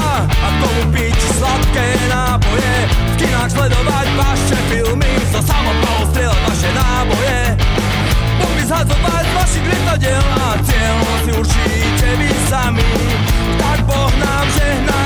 a k tomu piť sladké nápoje, v kinách sledovať vaše filmy, so samopalou strieľať vaše náboje, bomby zhadzovať z vašich lietadiel a cieľ si určite vy sami. Tak Boh nám žehná.